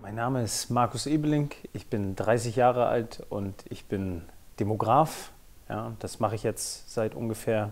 Mein Name ist Markus Ebeling, ich bin 30 Jahre alt und ich bin Demograf. Ja, das mache ich jetzt seit ungefähr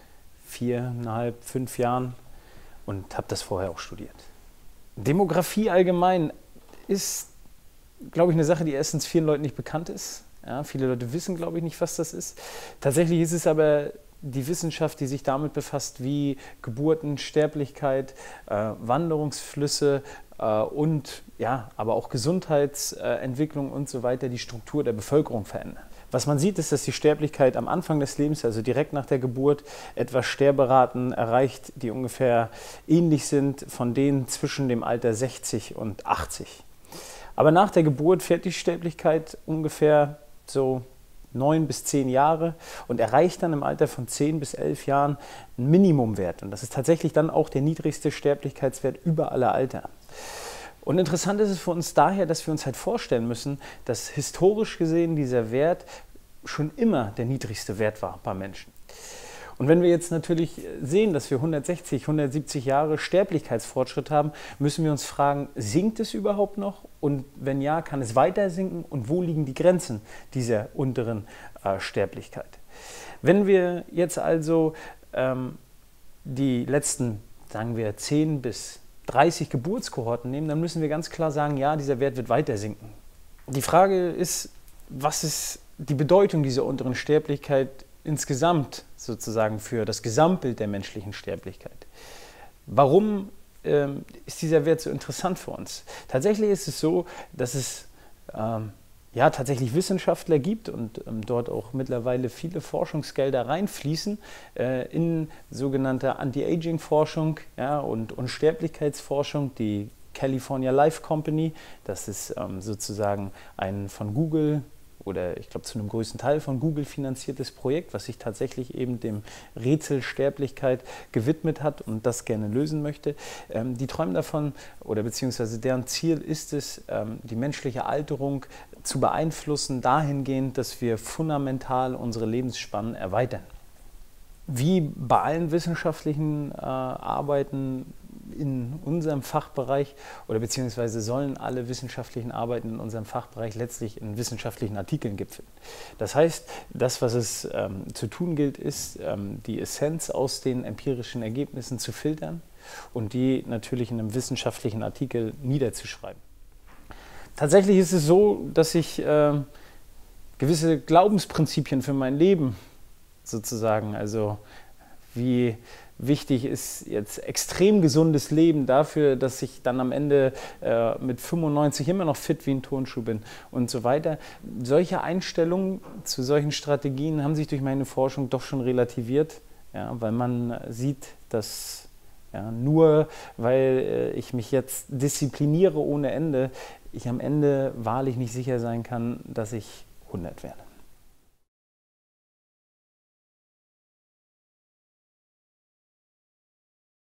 4,5, 5 Jahren und habe das vorher auch studiert. Demografie allgemein ist, glaube ich, eine Sache, die erstens vielen Leuten nicht bekannt ist. Ja, viele Leute wissen, glaube ich, nicht, was das ist. Tatsächlich ist es aber die Wissenschaft, die sich damit befasst, wie Geburten, Sterblichkeit, Wanderungsflüsse und ja, aber auch Gesundheitsentwicklung und so weiter die Struktur der Bevölkerung verändern. Was man sieht, ist, dass die Sterblichkeit am Anfang des Lebens, also direkt nach der Geburt, etwa Sterberaten erreicht, die ungefähr ähnlich sind von denen zwischen dem Alter 60 und 80. Aber nach der Geburt fährt die Sterblichkeit ungefähr so 9 bis 10 Jahre und erreicht dann im Alter von 10 bis 11 Jahren einen Minimumwert. Und das ist tatsächlich dann auch der niedrigste Sterblichkeitswert über alle Alter. Und interessant ist es für uns daher, dass wir uns halt vorstellen müssen, dass historisch gesehen dieser Wert schon immer der niedrigste Wert war bei Menschen. Und wenn wir jetzt natürlich sehen, dass wir 160, 170 Jahre Sterblichkeitsfortschritt haben, müssen wir uns fragen, sinkt es überhaupt noch? Und wenn ja, kann es weiter sinken? Und wo liegen die Grenzen dieser unteren Sterblichkeit? Wenn wir jetzt also die letzten, sagen wir, 10 bis 30 Geburtskohorten nehmen, dann müssen wir ganz klar sagen, ja, dieser Wert wird weiter sinken. Die Frage ist, was ist die Bedeutung dieser unteren Sterblichkeit insgesamt sozusagen für das Gesamtbild der menschlichen Sterblichkeit? Warum ist dieser Wert so interessant für uns? Tatsächlich ist es so, dass es ja, tatsächlich Wissenschaftler gibt und dort auch mittlerweile viele Forschungsgelder reinfließen in sogenannte Anti-Aging-Forschung, ja, und Unsterblichkeitsforschung, die California Life Company. Das ist sozusagen ein von Google oder ich glaube zu einem größten Teil von Google finanziertes Projekt, was sich tatsächlich eben dem Rätsel Sterblichkeit gewidmet hat und das gerne lösen möchte. Die träumen davon, oder beziehungsweise deren Ziel ist es, die menschliche Alterung zu beeinflussen, dahingehend, dass wir fundamental unsere Lebensspannen erweitern. Wie bei allen wissenschaftlichen Arbeiten in unserem Fachbereich oder beziehungsweise sollen alle wissenschaftlichen Arbeiten in unserem Fachbereich letztlich in wissenschaftlichen Artikeln gipfeln. Das heißt, das, was es zu tun gilt, ist, die Essenz aus den empirischen Ergebnissen zu filtern und die natürlich in einem wissenschaftlichen Artikel niederzuschreiben. Tatsächlich ist es so, dass ich gewisse Glaubensprinzipien für mein Leben sozusagen, also wie wichtig ist jetzt extrem gesundes Leben dafür, dass ich dann am Ende mit 95 immer noch fit wie ein Turnschuh bin und so weiter. Solche Einstellungen zu solchen Strategien haben sich durch meine Forschung doch schon relativiert, ja, weil man sieht, dass ja, nur weil ich mich jetzt diszipliniere ohne Ende, ich am Ende wahrlich nicht sicher sein kann, dass ich 100 werde.